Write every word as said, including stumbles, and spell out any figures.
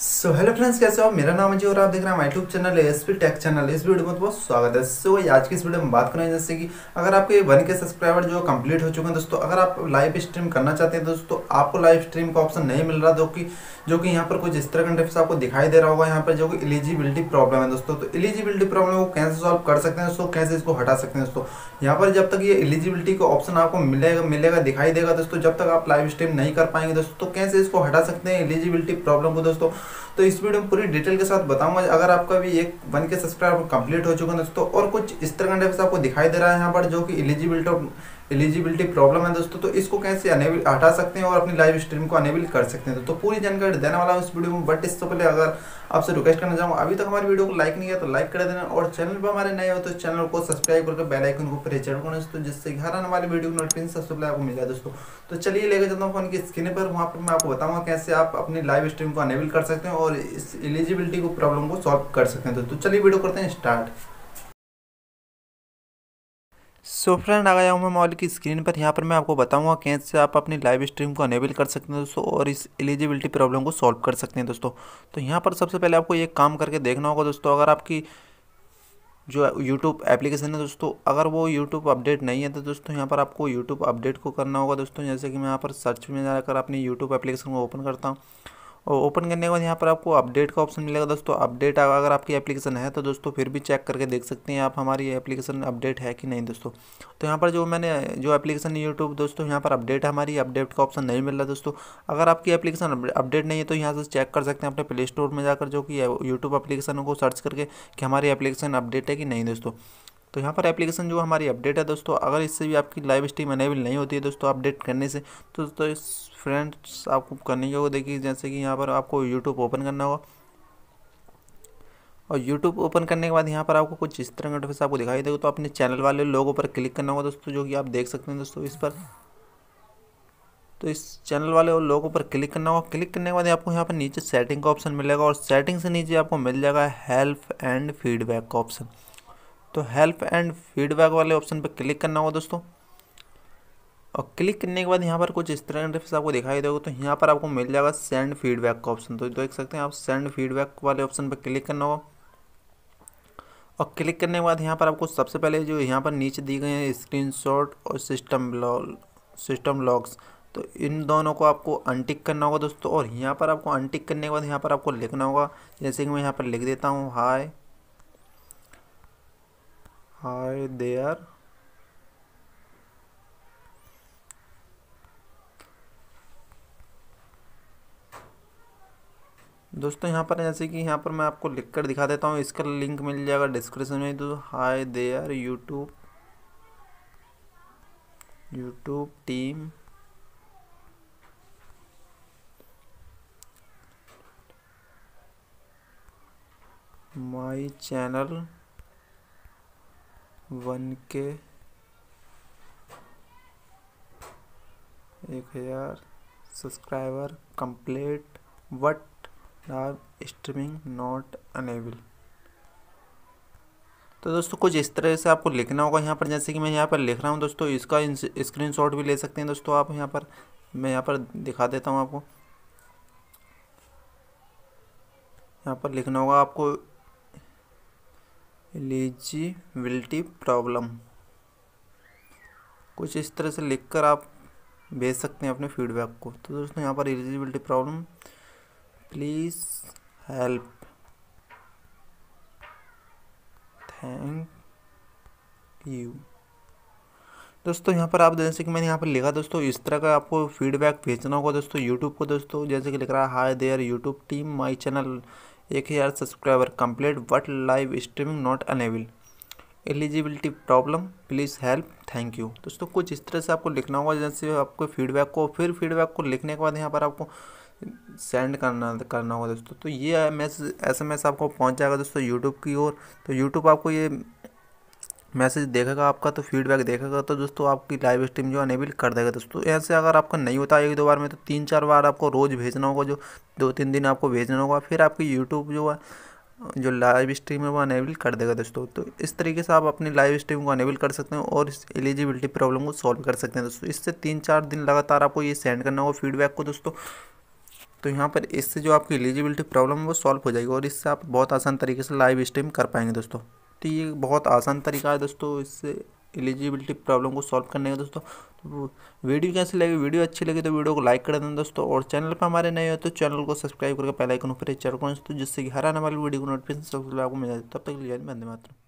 So hello friends, कैसे हो? मेरा नाम है जी और आप देख रहे हैं हमारे YouTube channel SP tech channel. इस वीडियो में बहुत स्वागत है। सो आज की इस वीडियो में बात करें जैसे कि अगर आपके वन के सब्सक्राइबर जो कंप्लीट हो चुके हैं दोस्तों, अगर आप लाइव स्ट्रीम करना चाहते हैं दोस्तों, आपको लाइव स्ट्रीम का ऑप्शन नहीं मिल रहा, जो कि जो कि यहाँ पर कुछ इस तरह का इंटरफेस आपको दिखाई दे रहा होगा। यहाँ पर जो कि एलिजिबिलिटी प्रॉब्लम है दोस्तों, तो एलिजिबिलिटी प्रॉब्लम को कैसे सॉल्व कर सकते हैं दोस्तों, कैसे इसको हटा सकते हैं दोस्तों। यहाँ पर जब तक ये एलिजिबिलिटी का ऑप्शन आपको मिलेगा मिलेगा दिखाई देगा दोस्तों, जब तक आप लाइव स्ट्रीम नहीं कर पाएंगे दोस्तों, तो कैसे इसको हटा सकते हैं एलिजिबिलिटी प्रॉब्लम को दोस्तों। तो इस वीडियो में पूरी डिटेल के साथ बताऊंगा। अगर आपका भी एक वन के सब्सक्राइबर कंप्लीट हो चुका है दोस्तों और कुछ इस तरह का इंटरफेस आपको दिखाई दे रहा है यहाँ पर, जो कि एलिजिबिलिटी एलिजिबिलिटी प्रॉब्लम है दोस्तों, तो इसको कैसे अनेबल हटा सकते हैं और अपनी लाइव स्ट्रीम को अनेबल कर सकते हैं। तो, तो पूरी जानकारी देने वाला हूँ इस वीडियो में। बट इससे पहले अगर आपसे रिक्वेस्ट करना चाहूँगा, अभी तक हमारी वीडियो को लाइक नहीं किया तो लाइक कर देना, और चैनल पर हमारे नए हो तो चैनल को सब्सक्राइब करके बेल आइकन को प्रेस जरूर करना दोस्तों, जिससे कि हर आने वाली वीडियो की नोटिफिकेशन सबसे पहले आपको मिल जाए दोस्तों। तो चलिए लेकर चलता हूँ फोन की स्क्रीन पर, वहाँ पर मैं आपको बताऊंगा कैसे आप अपनी लाइव स्ट्रीम को अनेबल कर सकते हैं और इस एलिजिबिलिटी को प्रॉब्लम को सॉल्व कर सकते हैं दोस्तों। चलिए वीडियो करते हैं स्टार्ट। सो फ्रेंड, आ गया हूँ मैं मोबाइल की स्क्रीन पर। यहाँ पर मैं आपको बताऊंगा कैसे आप अपनी लाइव स्ट्रीम को अनेबल कर सकते हैं दोस्तों और इस एलिजिबिलिटी प्रॉब्लम को सॉल्व कर सकते हैं दोस्तों। तो यहाँ पर सबसे पहले आपको एक काम करके देखना होगा दोस्तों, अगर आपकी जो यूट्यूब एप्लीकेशन है दोस्तों, अगर वो यूट्यूब अपडेट नहीं है तो दोस्तों यहाँ पर आपको यूट्यूब अपडेट को करना होगा दोस्तों। जैसे कि मैं यहाँ पर सर्च में जाकर अपनी यूट्यूब एप्लीकेशन को ओपन करता हूँ, और ओपन करने के बाद यहाँ पर आपको अपडेट का ऑप्शन मिलेगा दोस्तों। अपडेट अगर आपकी एप्लीकेशन है तो दोस्तों फिर भी चेक करके देख सकते हैं आप हमारी एप्लीकेशन अपडेट है कि नहीं दोस्तों। तो यहाँ पर जो मैंने जो एप्लीकेशन यूट्यूब दोस्तों, यहाँ पर अपडेट है हमारी, अपडेट का ऑप्शन नहीं मिल रहा दोस्तों। अगर आपकी एप्लीकेशन अपडेट नहीं है तो यहाँ से चेक कर सकते हैं अपने प्ले स्टोर में जाकर, जो कि यूट्यूब एप्लीकेशन को सर्च करके कि हमारी एप्लीकेशन अपडेट है कि नहीं दोस्तों। तो यहाँ पर एप्लीकेशन जो हमारी अपडेट है दोस्तों, अगर इससे भी आपकी लाइव स्ट्रीम अनेबल नहीं होती है दोस्तों अपडेट करने से, तो दोस्तों इस फ्रेंड्स आपको करनी होगा। देखिए जैसे कि यहाँ पर आपको यूट्यूब ओपन करना होगा, और यूट्यूब ओपन करने के बाद यहाँ पर आपको कुछ इस तरह का इंटरफेस आपको दिखाई देगा। तो अपने चैनल वाले लोगों पर क्लिक करना होगा दोस्तों, जो कि आप देख सकते हैं दोस्तों इस पर। तो इस चैनल वाले लोगों पर क्लिक करना होगा। क्लिक करने के बाद आपको यहाँ पर नीचे सेटिंग का ऑप्शन मिलेगा, और सेटिंग से नीचे आपको मिल जाएगा हेल्प एंड फीडबैक का ऑप्शन। तो हेल्प एंड फीडबैक वाले ऑप्शन पर क्लिक करना होगा दोस्तों, और क्लिक करने के बाद यहाँ पर कुछ इस तरह का इंटरफेस आपको दिखाई देगा। तो यहाँ पर आपको मिल जाएगा सेंड फीडबैक का ऑप्शन। तो देख सकते हैं आप, सेंड फीडबैक वाले ऑप्शन पर क्लिक करना होगा, और क्लिक करने के बाद यहाँ पर आपको सबसे पहले जो यहाँ पर नीचे दी गए हैं स्क्रीनशॉट और सिस्टम लॉग सिस्टम लॉग्स, तो इन दोनों को आपको अनटिक करना होगा दोस्तों। और यहाँ पर आपको अनटिक करने के बाद यहाँ पर आपको लिखना होगा, जैसे कि मैं यहाँ पर लिख देता हूँ, हाय हाय देयर दोस्तों। यहाँ पर जैसे कि यहाँ पर मैं आपको लिख कर दिखा देता हूँ, इसका लिंक मिल जाएगा डिस्क्रिप्शन में। तो hi there YouTube YouTube team my channel one के एक हजार subscriber complete but live streaming not enable. तो दोस्तों कुछ इस तरह से आपको लिखना होगा यहाँ पर, जैसे कि मैं यहाँ पर लिख रहा हूँ दोस्तों। इसका स्क्रीनशॉट भी ले सकते हैं दोस्तों आप। यहाँ पर मैं यहाँ पर दिखा देता हूँ आपको। यहाँ पर लिखना होगा आपको एलिजिबिलिटी प्रॉब्लम, कुछ इस तरह से लिखकर आप भेज सकते हैं अपने फीडबैक को। तो दोस्तों यहाँ पर eligibility problem, please help, thank you. दोस्तों यहाँ पर आप जैसे कि मैंने यहाँ पर लिखा दोस्तों, इस तरह का आपको फीडबैक भेजना होगा दोस्तों यूट्यूब को दोस्तों। जैसे कि लिख रहा है, hi there YouTube team my channel एक हज़ार subscriber complete but live streaming not enable, eligibility problem, please help, thank you. दोस्तों कुछ इस तरह से आपको लिखना होगा जैसे आपको फीडबैक को। फिर फीडबैक को लिखने के बाद यहाँ पर आपको सेंड करना करना होगा दोस्तों। तो ये मैसेज एस एम एस आपको पहुँच जाएगा दोस्तों यूट्यूब की ओर। तो यूट्यूब आपको ये मैसेज देखेगा आपका, तो फीडबैक देखेगा, तो दोस्तों आपकी लाइव स्ट्रीम जो अनेबल कर देगा दोस्तों। ऐसे अगर आपका नहीं होता एक दो बार में, तो तीन चार बार आपको रोज़ भेजना होगा, जो दो तीन दिन आपको भेजना होगा। फिर आपकी यूट्यूब जो है जो लाइव स्ट्रीम है वो अनेबल कर देगा दोस्तों। तो इस तरीके से आप अपनी लाइव स्ट्रीम को अनेबल कर सकते हैं और इस एलिजिबिलिटी प्रॉब्लम को सॉल्व कर सकते हैं दोस्तों। इससे तीन चार दिन लगातार आपको ये सेंड करना होगा फीडबैक को दोस्तों। तो यहाँ पर इससे जो आपकी एलिजिबिलिटी प्रॉब्लम है वो सॉल्व हो जाएगी और इससे आप बहुत आसान तरीके से लाइव स्ट्रीम कर पाएंगे दोस्तों। तो ये बहुत आसान तरीका है दोस्तों इससे एलिजिबिलिटी प्रॉब्लम को सॉल्व करने का दोस्तों। तो वीडियो कैसी लगी, वीडियो अच्छी लगी तो वीडियो को लाइक कर देना दोस्तों, और चैनल पर हमारे नए हो तो चैनल को सब्सक्राइब करके बेल आइकन पर प्रेस कर दोस्तों, जिससे कि हर आने वाली वीडियो को नोटिफिकेशन सबसे पहले आपको मिल जाए। तब तक के लिए वंदे मातरम।